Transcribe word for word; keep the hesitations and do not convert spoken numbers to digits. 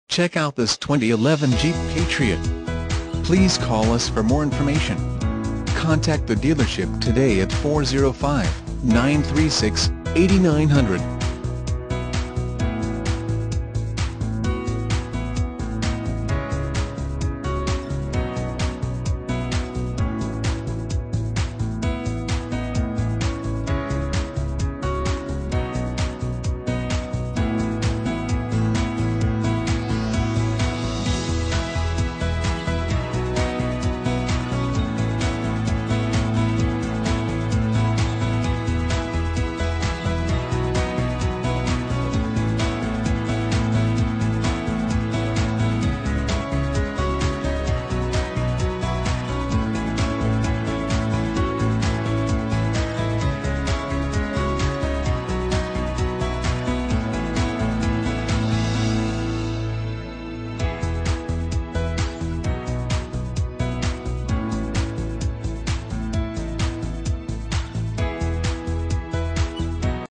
Check out this twenty eleven Jeep Patriot. Please call us for more information. Contact the dealership today at four oh five, nine three six, eight nine zero zero.